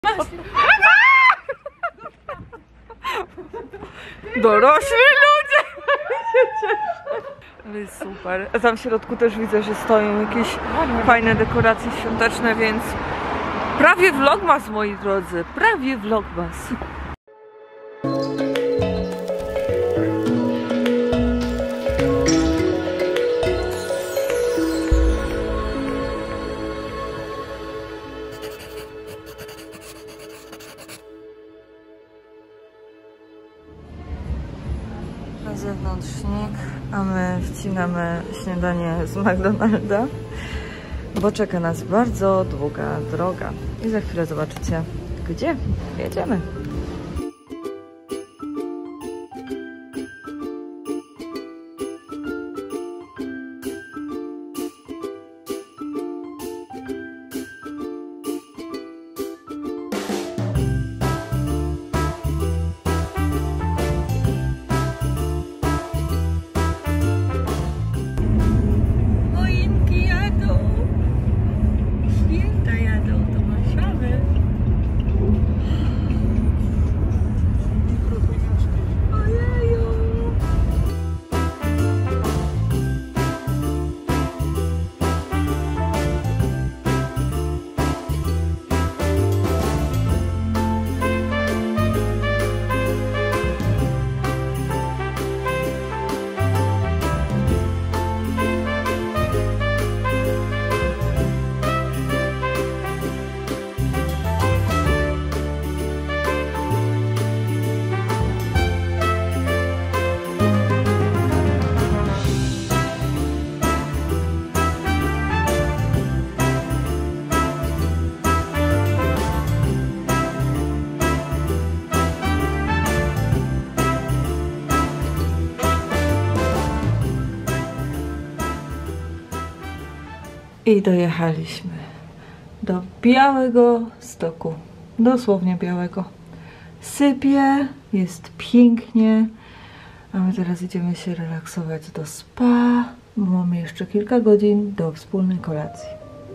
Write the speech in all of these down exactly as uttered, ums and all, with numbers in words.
Dorośli ludzie! Ale jest super. A tam w środku też widzę, że stoją jakieś fajne dekoracje świąteczne, więc prawie vlogmas, moi drodzy. Prawie vlogmas. Na zewnątrz śnieg, a my wcinamy śniadanie z McDonalda, bo czeka nas bardzo długa droga i za chwilę zobaczycie, gdzie jedziemy. I dojechaliśmy do Białego Stoku, dosłownie białego. Sypie, jest pięknie, a my teraz idziemy się relaksować do spa, bo mamy jeszcze kilka godzin do wspólnej kolacji.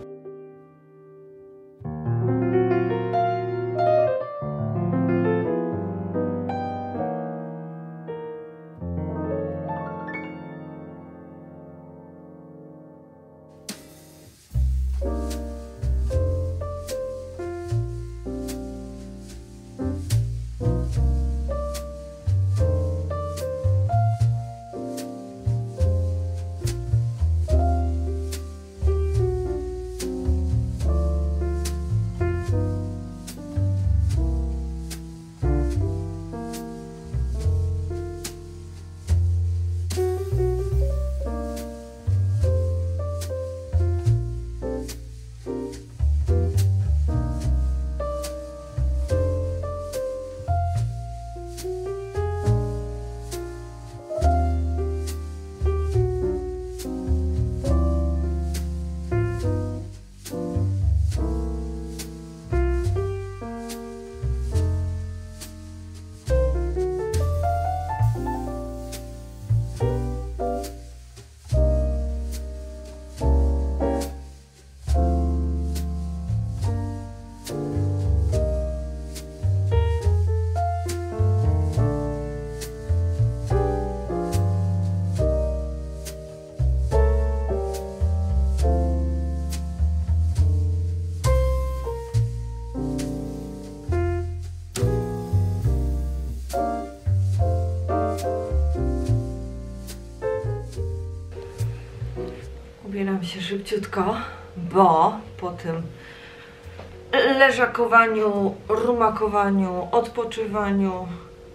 Ubieram się szybciutko, bo po tym leżakowaniu, rumakowaniu, odpoczywaniu,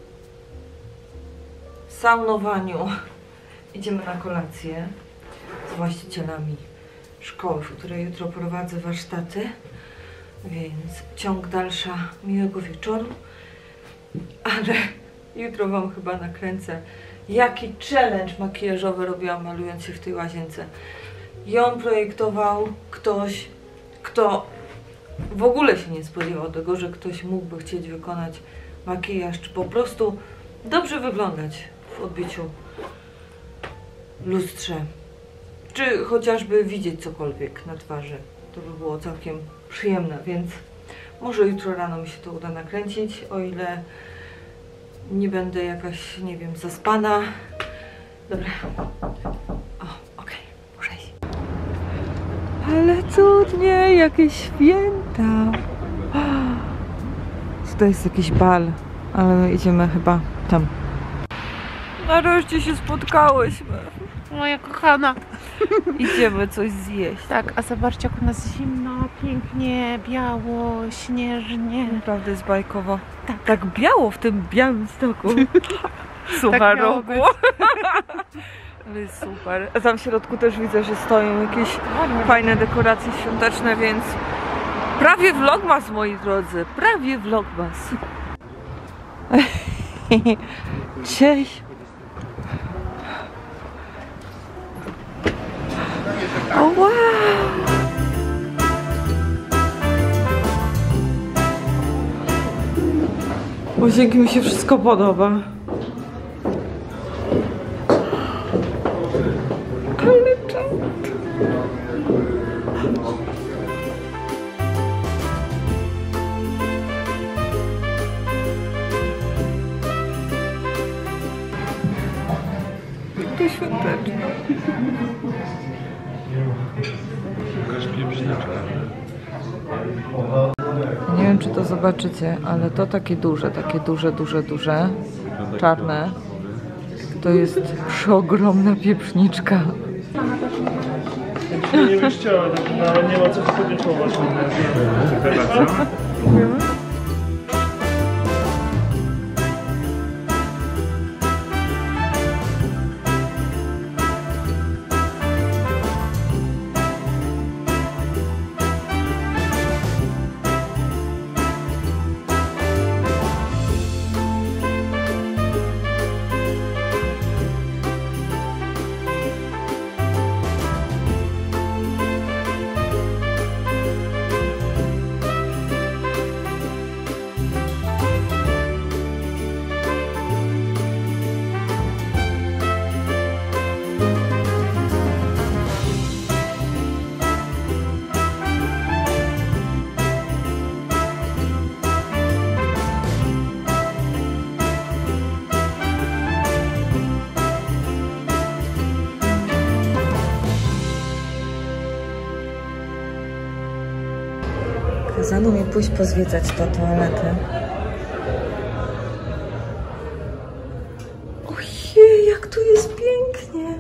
saunowaniu idziemy na kolację z właścicielami szkoły, w której jutro prowadzę warsztaty, więc ciąg dalsza miłego wieczoru, ale jutro wam chyba nakręcę, jaki challenge makijażowy robiłam, malując się w tej łazience. Ją projektował ktoś, kto w ogóle się nie spodziewał tego, że ktoś mógłby chcieć wykonać makijaż, czy po prostu dobrze wyglądać w odbiciu w lustrze, czy chociażby widzieć cokolwiek na twarzy. To by było całkiem przyjemne, więc Może jutro rano mi się to uda nakręcić, o ile nie będę jakaś, nie wiem, zaspana. Dobra. O, okej, muszę iść. Ale cudnie, jakie święta. Tutaj jest jakiś bal, ale my idziemy chyba tam. Nareszcie się spotkałyśmy. Moja kochana. Idziemy coś zjeść. Tak, a zobaczcie, jak u nas zimno, pięknie, biało, śnieżnie. Naprawdę jest bajkowo. Tak. Tak biało w tym białym stoku. Sucharogu. Tak Ale jest super. A tam w środku też widzę, że stoją jakieś fajne dekoracje świąteczne, więc prawie vlogmas, moi drodzy. Prawie vlogmas. Cześć. O wow! Łazienki mi się wszystko podoba. Ale czad. To świąteczne. Nie wiem, czy to zobaczycie, ale to takie duże, takie duże, duże, duże, czarne, to jest przeogromna pieprzniczka. Nie byś chciała, no, nie ma co podziękować. Kazano mi pójść pozwiedzać tę toaletę. Ojej, jak tu jest pięknie!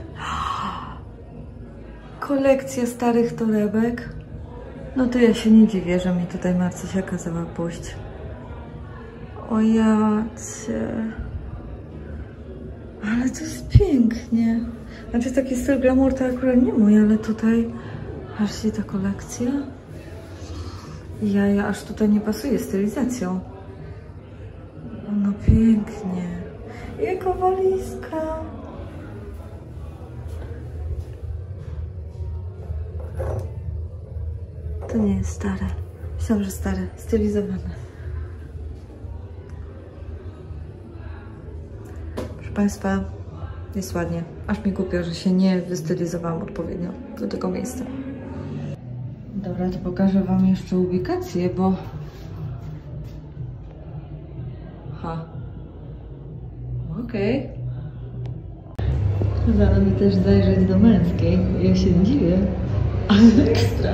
Kolekcja starych torebek. No to ja się nie dziwię, że mi tutaj Marcysia kazała pójść. O jacie. Ale to jest pięknie. Znaczy taki styl glamour to akurat nie mój, ale tutaj... Patrzcie, ta kolekcja. Ja, ja aż tutaj nie pasuje stylizacją. No pięknie. Jaka walizka. To nie jest stare. Myślałam, że stare. Stylizowane. Proszę Państwa, jest ładnie. Aż mi głupio, że się nie wystylizowałam odpowiednio do tego miejsca. Dobra, to pokażę Wam jeszcze ubikację, bo... Ha. Okej. Okay. Kazano mi też zajrzeć do męskiej. Ja się dziwię, ale ekstra.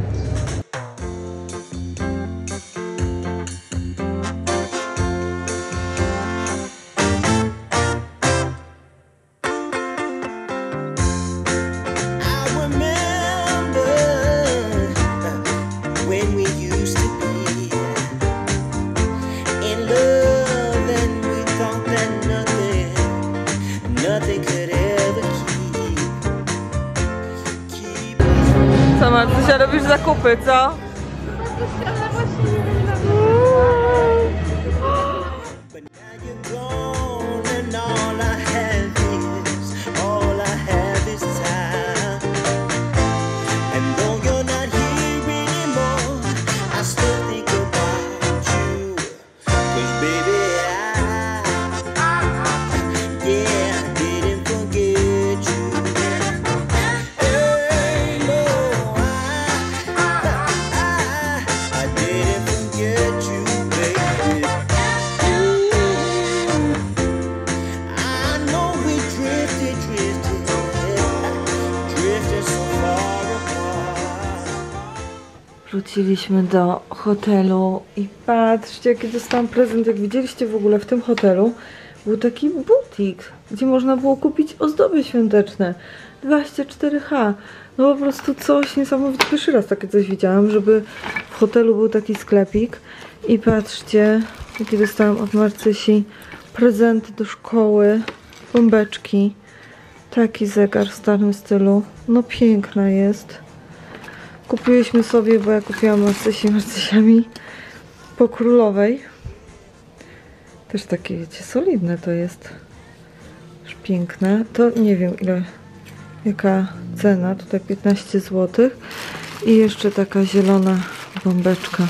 Co Marcysia, robisz zakupy, co? Wróciliśmy do hotelu i patrzcie, jaki dostałam prezent. Jak widzieliście w ogóle w tym hotelu, był taki butik, gdzie można było kupić ozdoby świąteczne. dwadzieścia cztery H. No po prostu coś niesamowitego. Pierwszy raz takie coś widziałam, żeby w hotelu był taki sklepik. I patrzcie, jakie dostałam od Marcysi prezenty do szkoły, bombeczki. Taki zegar w starym stylu. No piękna jest. Kupiłyśmy sobie, bo ja kupiłam Marcysi Marcysiami po królowej. Też takie, wiecie, solidne to jest. Już piękne. To nie wiem ile, jaka cena. Tutaj piętnaście złotych. I jeszcze taka zielona bombeczka.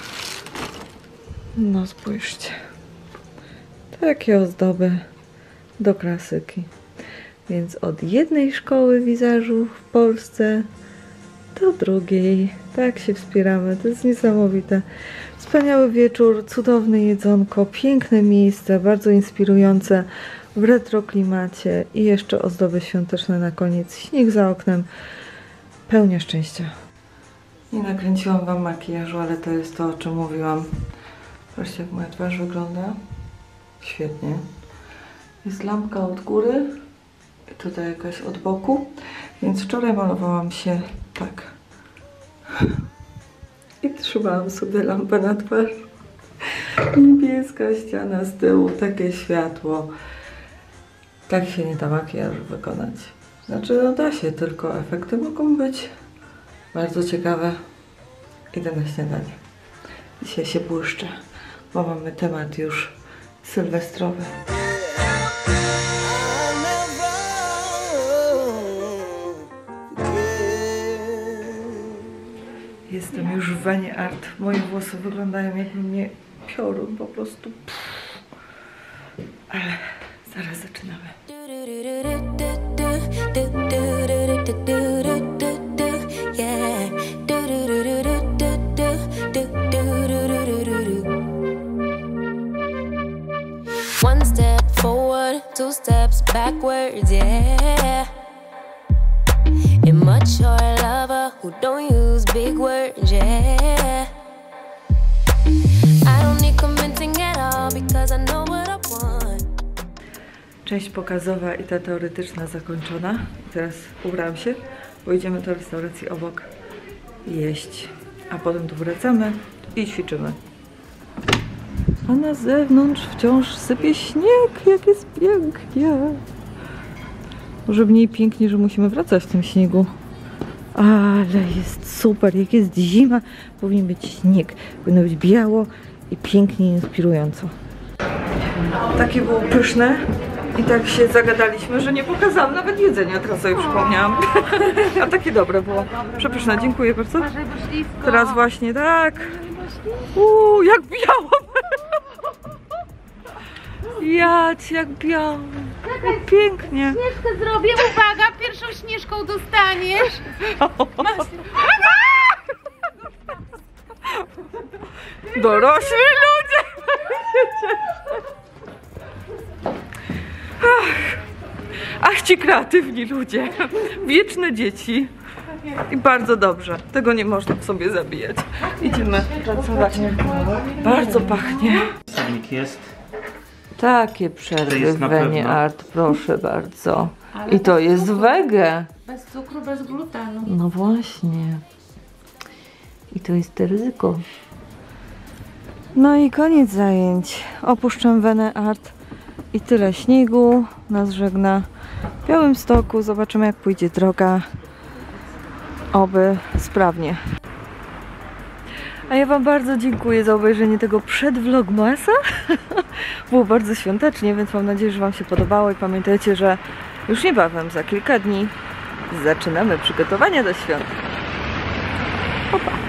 No spójrzcie. Takie ozdoby do klasyki. Więc od jednej szkoły wizażu w Polsce do drugiej. Tak się wspieramy. To jest niesamowite. Wspaniały wieczór, cudowne jedzonko, piękne miejsce, bardzo inspirujące w retro klimacie i jeszcze ozdoby świąteczne na koniec. Śnieg za oknem. Pełnia szczęścia. Nie nakręciłam wam makijażu, ale to jest to, o czym mówiłam. Zobaczcie, jak moja twarz wygląda. Świetnie. Jest lampka od góry i tutaj jakaś od boku. Więc wczoraj malowałam się tak. I trzymałam sobie lampę na twarz. Niebieska ściana z tyłu, takie światło. Tak się nie da makijażu wykonać. Znaczy, no da się, tylko efekty mogą być bardzo ciekawe. Idę na śniadanie. Dzisiaj się błyszczę, bo mamy temat już sylwestrowy. Jestem już w Venie Art. Moje włosy wyglądają, jakby mnie piorun po prostu. Pff. Ale zaraz zaczynamy. One step forward, two steps backwards, yeah. A mature lover who don't use big words, yeah. I don't need convincing at all because I know what I want. Część pokazowa i ta teoretyczna zakończona. Teraz ubrałam się, bo idziemy do restauracji obok jeść. A potem tu wracamy i ćwiczymy. A na zewnątrz wciąż sypie śnieg. Jak jest pięknie. Może mniej pięknie, że musimy wracać w tym śniegu. Ale jest super. Jak jest zima, powinien być śnieg. Powinno być biało i pięknie, inspirująco. Takie było pyszne. I tak się zagadaliśmy, że nie pokazałam nawet jedzenia. Teraz sobie przypomniałam. A takie dobre było. Przepyszne. Dziękuję bardzo. Teraz właśnie tak. Uuu, jak biało. Jać, jak biało. Jak pięknie. Śnieżkę zrobię, uwaga, pierwszą śnieżką dostaniesz. Dorośli ludzie. Ach, ach ci kreatywni ludzie. Wieczne dzieci. I bardzo dobrze. Tego nie można w sobie zabijać. Idziemy pracować. Bardzo pachnie. Sernik jest. Takie To przerwy jest w na Venie pewno. Art, proszę bardzo. I to jest wege. Bez cukru, bez glutenu. No właśnie. I to jest to ryzyko. No i koniec zajęć. Opuszczam Venie Art i tyle śniegu. Nas żegna w Białymstoku. Zobaczymy, jak pójdzie droga. Oby sprawnie. A ja wam bardzo dziękuję za obejrzenie tego przedvlogmasa. Było bardzo świątecznie, więc mam nadzieję, że wam się podobało i pamiętajcie, że już niebawem, za kilka dni zaczynamy przygotowania do świąt. Opa!